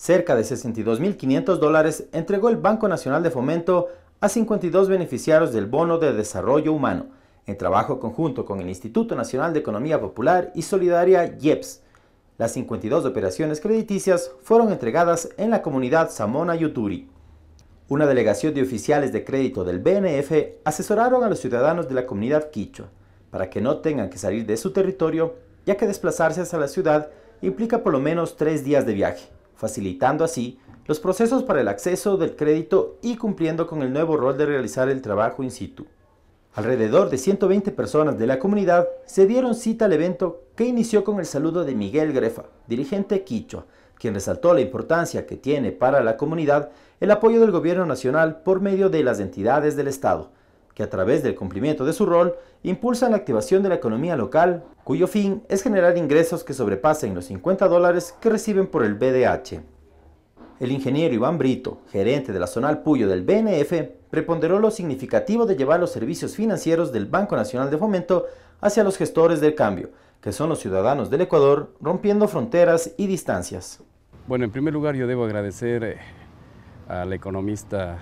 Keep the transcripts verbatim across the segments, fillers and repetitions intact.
Cerca de sesenta y dos mil quinientos dólares entregó el Banco Nacional de Fomento a cincuenta y dos beneficiarios del Bono de Desarrollo Humano, en trabajo conjunto con el Instituto Nacional de Economía Popular y Solidaria I E P S. Las cincuenta y dos operaciones crediticias fueron entregadas en la comunidad Samona Yuturi. Una delegación de oficiales de crédito del B N F asesoraron a los ciudadanos de la comunidad quichua para que no tengan que salir de su territorio, ya que desplazarse hacia la ciudad implica por lo menos tres días de viaje, facilitando así los procesos para el acceso del crédito y cumpliendo con el nuevo rol de realizar el trabajo in situ. Alrededor de ciento veinte personas de la comunidad se dieron cita al evento, que inició con el saludo de Miguel Grefa, dirigente quichua, quien resaltó la importancia que tiene para la comunidad el apoyo del gobierno nacional por medio de las entidades del Estado, que a través del cumplimiento de su rol impulsan la activación de la economía local, cuyo fin es generar ingresos que sobrepasen los cincuenta dólares que reciben por el B D H. El ingeniero Iván Brito, gerente de la Zonal Puyo del B N F, preponderó lo significativo de llevar los servicios financieros del Banco Nacional de Fomento hacia los gestores del cambio, que son los ciudadanos del Ecuador, rompiendo fronteras y distancias. Bueno, en primer lugar yo debo agradecer al economista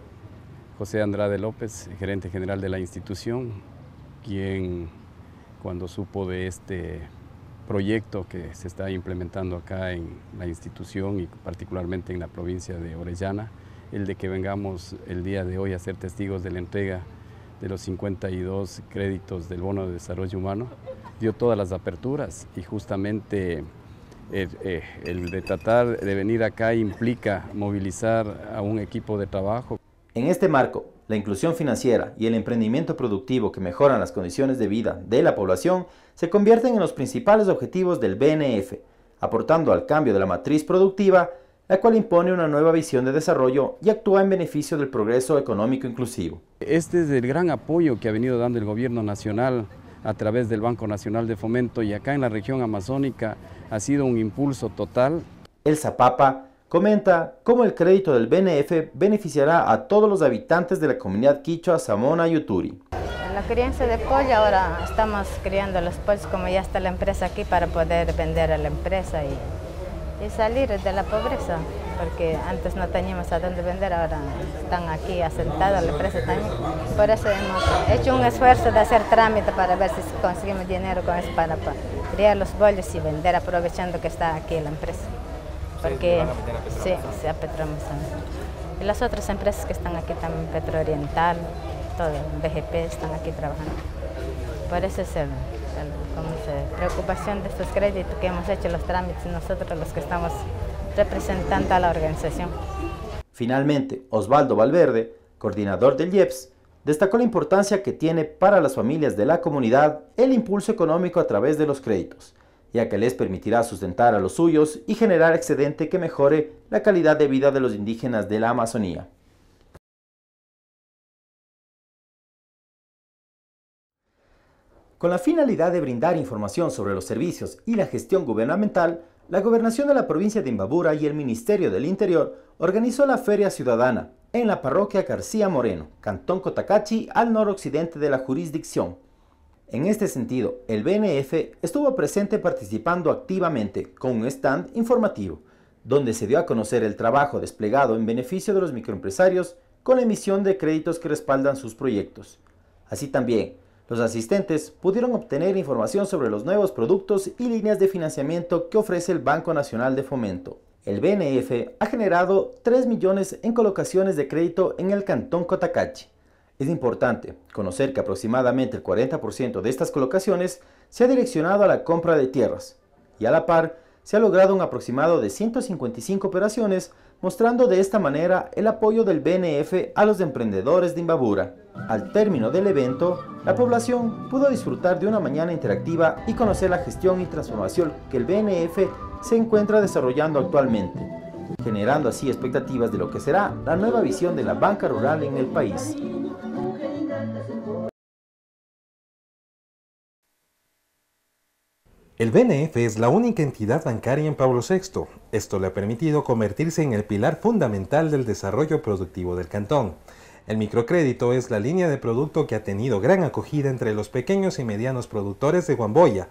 José Andrade López, gerente general de la institución, quien cuando supo de este proyecto que se está implementando acá en la institución y particularmente en la provincia de Orellana, el de que vengamos el día de hoy a ser testigos de la entrega de los cincuenta y dos créditos del Bono de Desarrollo Humano, dio todas las aperturas y justamente el, el de tratar de venir acá implica movilizar a un equipo de trabajo. En este marco, la inclusión financiera y el emprendimiento productivo que mejoran las condiciones de vida de la población se convierten en los principales objetivos del B N F, aportando al cambio de la matriz productiva, la cual impone una nueva visión de desarrollo y actúa en beneficio del progreso económico inclusivo. Este es el gran apoyo que ha venido dando el gobierno nacional a través del Banco Nacional de Fomento, y acá en la región amazónica ha sido un impulso total. El Zapapa comenta cómo el crédito del B N F beneficiará a todos los habitantes de la comunidad quichua Samona Yuturi. En la crianza de pollo ahora estamos criando los pollos, como ya está la empresa aquí, para poder vender a la empresa y, y salir de la pobreza, porque antes no teníamos a dónde vender, ahora están aquí asentados la empresa también. Por eso hemos hecho un esfuerzo de hacer trámite para ver si conseguimos dinero con eso para, para criar los pollos y vender, aprovechando que está aquí la empresa. Porque sí, sí, a Petroamazon. Y las otras empresas que están aquí también, Petrooriental, todo, B G P, están aquí trabajando. Por eso es el, el, como se, preocupación de estos créditos que hemos hecho los trámites nosotros, los que estamos representando a la organización. Finalmente, Osvaldo Valverde, coordinador del I E P S, destacó la importancia que tiene para las familias de la comunidad el impulso económico a través de los créditos, ya que les permitirá sustentar a los suyos y generar excedente que mejore la calidad de vida de los indígenas de la Amazonía. Con la finalidad de brindar información sobre los servicios y la gestión gubernamental, la Gobernación de la provincia de Imbabura y el Ministerio del Interior organizó la Feria Ciudadana en la parroquia García Moreno, Cantón Cotacachi, al noroccidente de la jurisdicción. En este sentido, el B N F estuvo presente participando activamente con un stand informativo, donde se dio a conocer el trabajo desplegado en beneficio de los microempresarios con la emisión de créditos que respaldan sus proyectos. Así también, los asistentes pudieron obtener información sobre los nuevos productos y líneas de financiamiento que ofrece el Banco Nacional de Fomento. El B N F ha generado tres millones en colocaciones de crédito en el Cantón Cotacachi. Es importante conocer que aproximadamente el cuarenta por ciento de estas colocaciones se ha direccionado a la compra de tierras, y a la par se ha logrado un aproximado de ciento cincuenta y cinco operaciones, mostrando de esta manera el apoyo del B N F a los emprendedores de Imbabura. Al término del evento, la población pudo disfrutar de una mañana interactiva y conocer la gestión y transformación que el B N F se encuentra desarrollando actualmente, generando así expectativas de lo que será la nueva visión de la banca rural en el país. El B N F es la única entidad bancaria en Pablo sexto. Esto le ha permitido convertirse en el pilar fundamental del desarrollo productivo del cantón. El microcrédito es la línea de producto que ha tenido gran acogida entre los pequeños y medianos productores de Guamboya,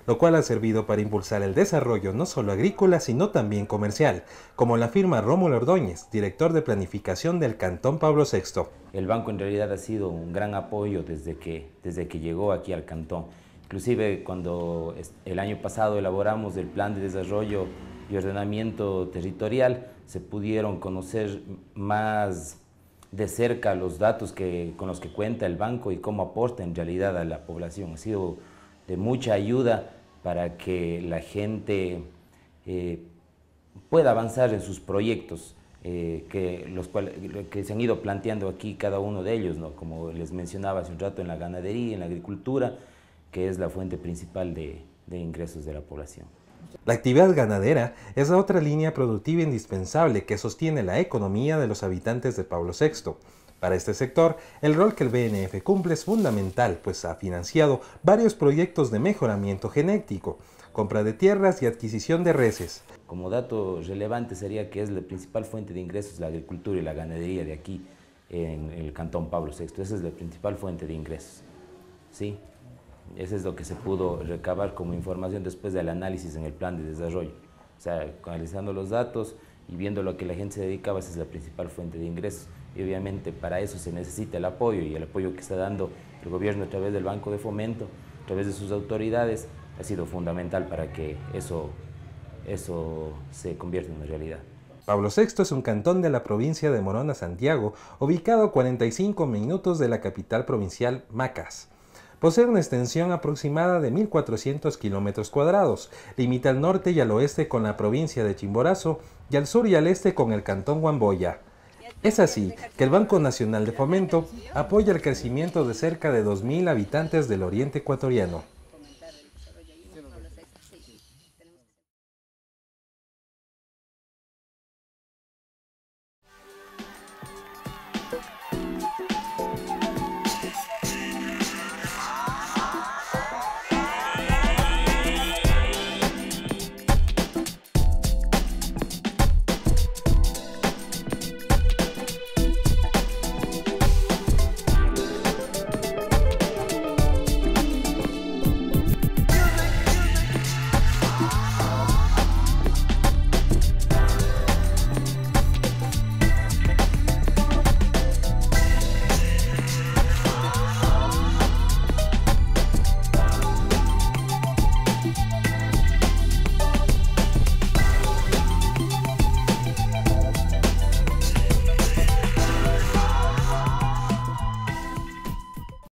lo cual ha servido para impulsar el desarrollo no solo agrícola, sino también comercial, como la firma Rómulo Ordóñez, director de planificación del Cantón Pablo sexto. El banco en realidad ha sido un gran apoyo desde que, desde que llegó aquí al cantón. Inclusive cuando el año pasado elaboramos el plan de desarrollo y ordenamiento territorial, se pudieron conocer más de cerca los datos que, con los que cuenta el banco y cómo aporta en realidad a la población. Ha sido de mucha ayuda para que la gente eh, pueda avanzar en sus proyectos, eh, que, los cuales, que se han ido planteando aquí cada uno de ellos, ¿no? Como les mencionaba hace un rato, en la ganadería, en la agricultura, que es la fuente principal de, de ingresos de la población. La actividad ganadera es la otra línea productiva indispensable que sostiene la economía de los habitantes de Pablo sexto. Para este sector, el rol que el B N F cumple es fundamental, pues ha financiado varios proyectos de mejoramiento genético, compra de tierras y adquisición de reses. Como dato relevante sería que es la principal fuente de ingresos la agricultura y la ganadería de aquí en el Cantón Pablo sexto. Esa es la principal fuente de ingresos, ¿sí? Eso es lo que se pudo recabar como información después del análisis en el plan de desarrollo. O sea, analizando los datos y viendo lo que la gente se dedicaba, esa es la principal fuente de ingresos. Y obviamente para eso se necesita el apoyo, y el apoyo que está dando el gobierno a través del Banco de Fomento, a través de sus autoridades, ha sido fundamental para que eso, eso se convierta en una realidad. Pablo sexto es un cantón de la provincia de Morona, Santiago, ubicado a cuarenta y cinco minutos de la capital provincial, Macas. Posee una extensión aproximada de mil cuatrocientos kilómetros cuadrados, limita al norte y al oeste con la provincia de Chimborazo y al sur y al este con el cantón Huamboya. Es así que el Banco Nacional de Fomento apoya el crecimiento de cerca de dos mil habitantes del oriente ecuatoriano.